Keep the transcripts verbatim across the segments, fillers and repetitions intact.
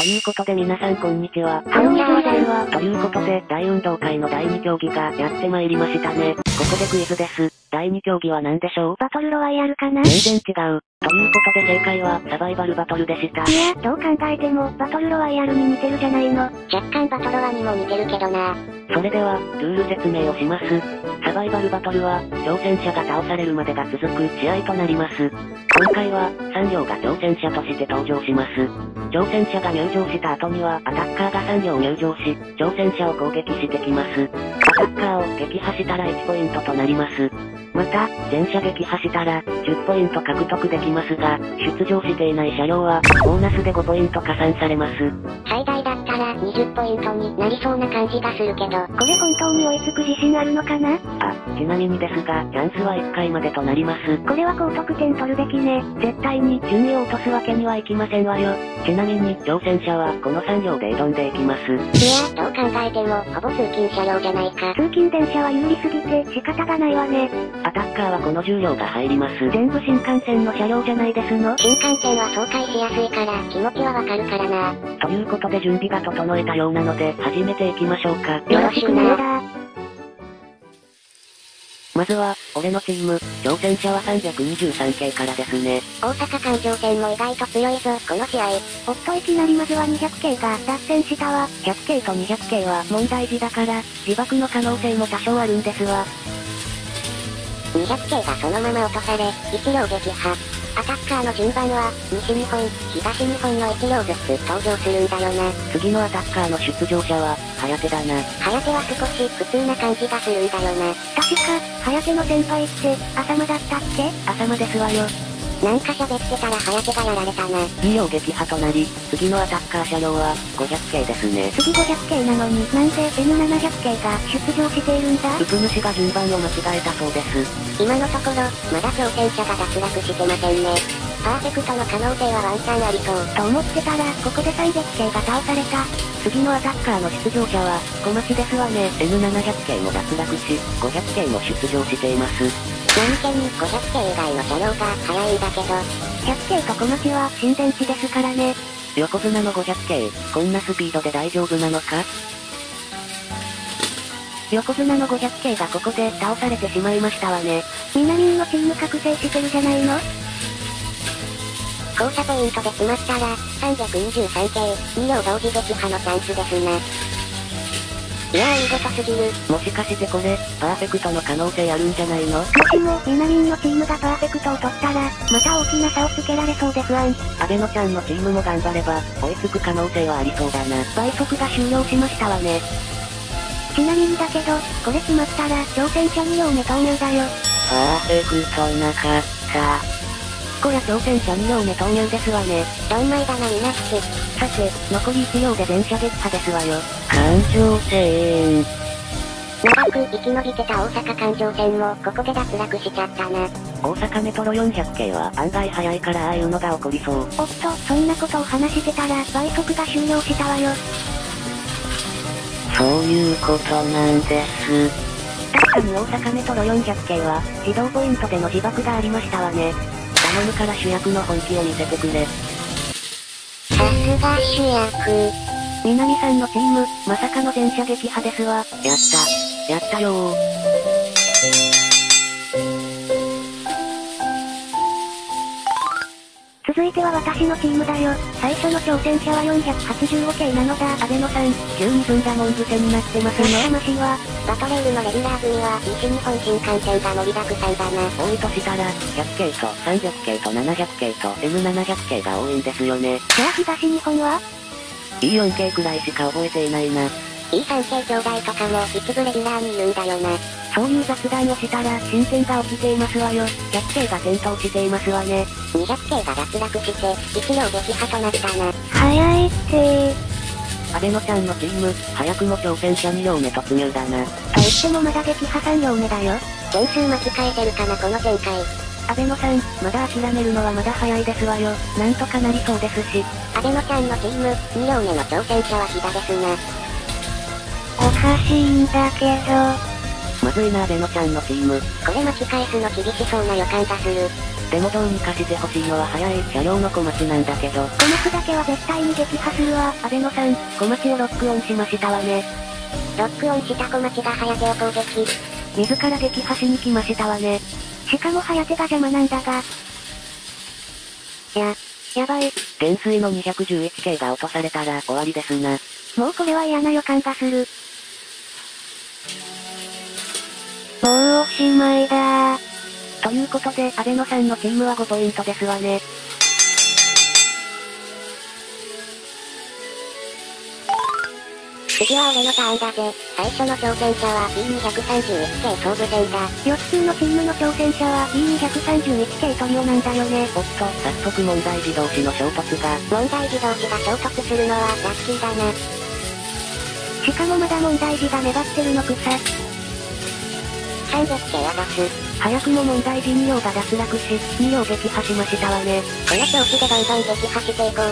いうことで皆さんこんにちは。 こんにちは。 ということで、大運動会のだいに競技がやってまいりましたね。ここでクイズです。だいに競技は何でしょう？ バトルロワイヤルかな？ 全然違う。ということで正解はサバイバルバトルでした。 いや、どう考えてもバトルロワイヤルに似てるじゃないの。 若干バトロワにも似てるけどな。 それでは、ルール説明をします。サバイバルバトルは、挑戦者が倒されるまでが続く試合となります。今回は、さん両が挑戦者として登場します。挑戦者が入場した後には、アタッカーがさん両入場し、挑戦者を攻撃してきます。アタッカーを撃破したらいちポイントとなります。また、前者撃破したら、じゅっポイント獲得できますが、出場していない車両は、ボーナスでごポイント加算されます。 最大だったらにじゅっポイントになりそうな感じがするけど。 これ本当に追いつく自信あるのかな？ あ、ちなみにですが、チャンスはいっかいまでとなります。 これは高得点取るべきね。絶対に順位を落とすわけにはいきませんわよ。ちなみに、挑戦者はこのさん両で挑んでいきます。 いや、どう考えても、ほぼ通勤車両じゃないか。 通勤電車は有利すぎて仕方がないわね。 アタッカーはこのじゅう両が入ります。 全部新幹線の車両じゃないですの？ 新幹線は爽快しやすいから、気持ちはわかるからな。 ということで準備が整えたようなので、始めていきましょうか。 よろしくな。 まずは、俺のチーム、挑戦者はさんびゃくにじゅうさん系からですね。 大阪環状線も意外と強いぞ、この試合。 おっといきなりまずはにひゃく系が脱線したわ。 ひゃく系とにひゃく系は問題児だから、自爆の可能性も多少あるんですわ。 にひゃく系がそのまま落とされ、いち両撃破。アタッカーの順番は、西日本、東日本のいち両ずつ登場するんだよな。 次のアタッカーの出場者は、颯だな。 颯は少し普通な感じがするんだよな。 確か、颯の先輩って、浅間だったっけ？ 浅間ですわよ。 なんか喋ってたら颯がやられたな。 に両撃破となり、次のアタッカー車両は、ごひゃく系ですね。 次ごひゃく系なのに、なんで エヌななひゃく 系が出場しているんだ？ ウプ主が順番を間違えたそうです。 今のところ、まだ挑戦者が脱落してませんね。パーフェクトの可能性はワンチャンありそう。 と思ってたら、ここでさんびゃく系が倒された。 次のアタッカーの出場者は、小町ですわね。エヌななひゃく 系も脱落し、ごひゃく系も出場しています。 何気にごひゃく系以外の車両が速いんだけど、 ひゃく系と小町は新電池ですからね。 横綱のごひゃく系、こんなスピードで大丈夫なのか？ 横綱のごひゃく系がここで倒されてしまいましたわね。みなみんのチーム覚醒してるじゃないの？ 降車ポイントで決まったら、さんびゃくにじゅうさん系、に両同時撃破のチャンスですな。いやー見事すぎる。 もしかしてこれ、パーフェクトの可能性あるんじゃないの？ もしも、みなみんのチームがパーフェクトを取ったら、また大きな差をつけられそうで不安。 阿部のちゃんのチームも頑張れば、追いつく可能性はありそうだな。 倍速が終了しましたわね。ちなみにだけど、これ決まったら、挑戦者に両目投入だよ。 パーフェクトなかった。こりゃ挑戦者に両目投入ですわね。 ドンマイだなみなし。 さて、残りいち両で全車撃破ですわよ。環状線。 長く生き延びてた大阪環状線も、ここで脱落しちゃったな。 大阪メトロよんひゃく系は案外早いからああいうのが起こりそう。 おっと、そんなことを話してたら、倍速が終了したわよ。 そういうことなんです。 確かに大阪メトロよんひゃく系は、自動ポイントでの自爆がありましたわね。 頼むから主役の本気を見せてくれ。 さすが主役。 南さんのチーム、まさかの全車撃破ですわ。 やった。やったよー。 続いては私のチームだよ。最初の挑戦者はよんひゃくはちじゅうご系なのだ。阿部野さん、 急にずんだもんぶせになってますの？ やかましいわ。 バトレールのレギュラー組は、西日本新幹線が盛りだくさんだな。 多いとしたら、ひゃく系とさんびゃく系とななひゃく系と エヌななひゃく 系が多いんですよね。 じゃあ東日本は？ イーよん 系くらいしか覚えていないな。 イーさん 系兄弟とかも一部レギュラーにいるんだよな。 そういう雑談をしたら進展が起きていますわよ。ひゃく系が転倒していますわね。 にひゃく系が脱落して、いち両撃破となったな。 早いってー。 阿部のちゃんのチーム、早くも挑戦者に両目突入だな。 と言ってもまだ撃破さん両目だよ。 点数間違えてるかなこの展開。 阿部野さん、まだ諦めるのはまだ早いですわよ。なんとかなりそうですし。 阿部野ちゃんのチーム、に両目の挑戦者は飛騨ですな。 おかしいんだけど。 まずいな阿部野ちゃんのチーム。 これ巻き返すの厳しそうな予感がする。 でもどうにかしてほしいのは早い車両の小町なんだけど。 小町だけは絶対に撃破するわ。阿部野さん、 小町をロックオンしましたわね。 ロックオンした小町が早手を攻撃。 自ら撃破しに来ましたわね。 しかも早手が邪魔なんだが。や、やばい。 減衰の にひゃくじゅういちケー が落とされたら終わりですな。 もうこれは嫌な予感がする。もうおしまいだー。 ということで、阿部野さんのチームはごポイントですわね。 次は俺のターンだぜ。最初の挑戦者は ビーにひゃくさんじゅういちケー 総武線だ。 よっつーのチームの挑戦者は ビーにひゃくさんじゅういちケー トリオなんだよね。 おっと、早速問題児同士の衝突が。 問題児同士が衝突するのはラッキーだな。 しかもまだ問題児が粘ってるのくさ。 さんびゃくケー渡す。 早くも問題児に両が脱落し、に両撃破しましたわね。 この調子でバンバン撃破していこう。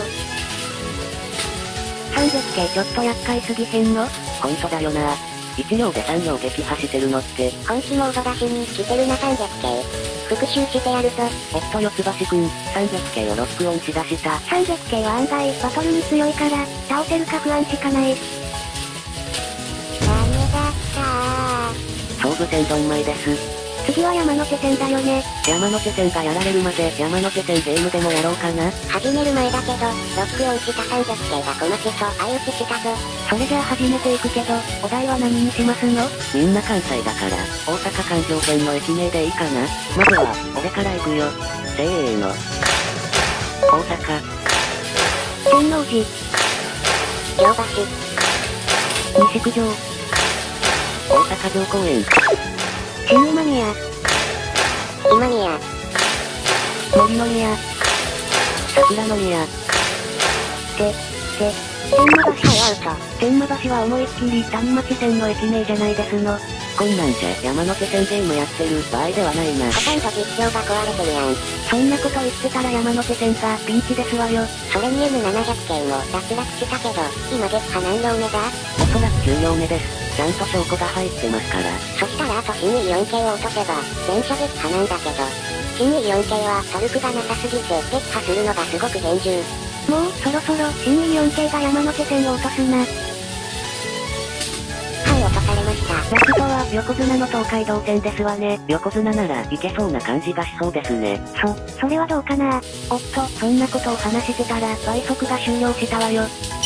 さんびゃくケー ちょっと厄介すぎへんの？ほんとだよな。いち両でさん両撃破してるのって。 本気モード出しに来てるな さんびゃくケー。復習してやるぞ。 おっと四つ橋くん、さんびゃくケー をロックオンしだした。 さんびゃくケー は案外バトルに強いから、倒せるか不安しかない。 ダメだったー。 総武線ドンマイです。 次は山手線だよね。 山手線がやられるまで山手線ゲームでもやろうかな。 始める前だけど、ロックオンしたさんびゃくケーが小町と相打ちしたぞ。 それじゃあ始めていくけど、お題は何にしますの？みんな関西だから、大阪環状線の駅名でいいかな。まずは、俺から行くよ。せーの。大阪。 天王寺。 京橋。 西九条。大阪城公園。 新今宮。 今宮。 森の宮。桜の宮。 て、て、天満橋。 はいアウト。 天満橋は思いっきり谷町線の駅名じゃないですの。こんなんじゃ山手線ゲームやってる場合ではないな。 ほとんど実況が壊れてるやん。 そんなこと言ってたら山手線がピンチですわよ。 それに エムななひゃくケー も脱落したけど、今撃破何両目だ？ おそらくきゅう両目です。ちゃんと証拠が入ってますから。 そしたらあと新 イーよんケー を落とせば、全車撃破なんだけど。新 イーよんケー はトルクがなさすぎて撃破するのがすごく厳重。 もうそろそろ新 イーよんケー が山手線を落とすな。 はい落とされました。 ラストは横綱の東海道線ですわね。横綱ならいけそうな感じがしそうですね。 そ、それはどうかな。 おっと、そんなことを話してたら倍速が終了したわよ。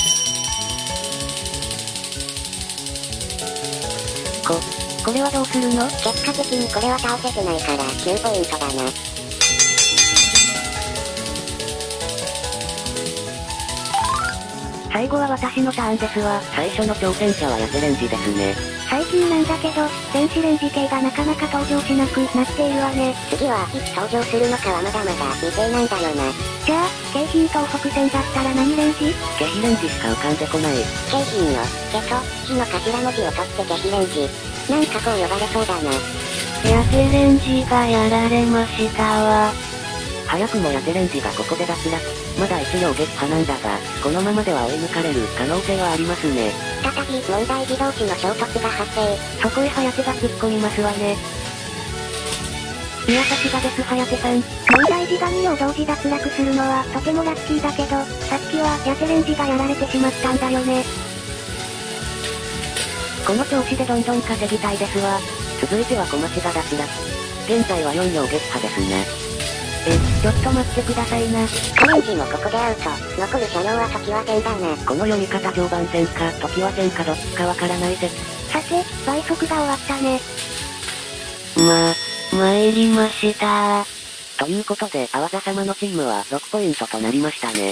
こ、これはどうするの？ 結果的にこれは倒せてないからきゅうポイントだな。 最後は私のターンですわ。最初の挑戦者はヤテレンジですね。 最近なんだけど、電子レンジ系がなかなか登場しなくなっているわね。 次はいつ登場するのかはまだまだ未定なんだよな。 じゃあ、京浜東北線だったら何レンジ？ ケヒレンジしか浮かんでこない。 京浜の、けと、火の頭文字を取ってケヒレンジ。なんかこう呼ばれそうだな。 ヤテレンジがやられましたわ。 早くもヤテレンジがここで脱落。まだいち両撃破なんだが、このままでは追い抜かれる可能性はありますね。 再び問題児同士の衝突が発生。 そこへハヤテが突っ込みますわね。いやさすがですハヤテさん。 問題児がに両同時脱落するのはとてもラッキーだけど、さっきはヤテレンジがやられてしまったんだよね。 この調子でどんどん稼ぎたいですわ。続いては小町が脱落。現在はよん両撃破ですね。え、ちょっと待ってくださいな。 カレンジもここでアウト。残る車両は常盤線だな。 この読み方常磐線か常盤線かどっちかわからないです。 さて、倍速が終わったね。 まあ、参りましたということで、あわざ様のチームはろくポイントとなりましたね。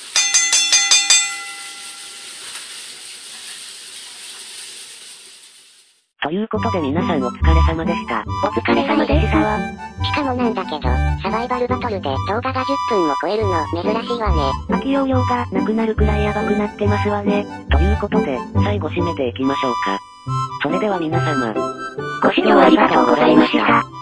ということで皆さんお疲れ様でした。 お疲れ様でしたわ。しかもなんだけど、サバイバルバトルで動画がじゅっぷんも超えるの珍しいわね。 空き容量がなくなるくらいヤバくなってますわね。ということで、最後締めていきましょうか。それでは皆様、 ご視聴ありがとうございました。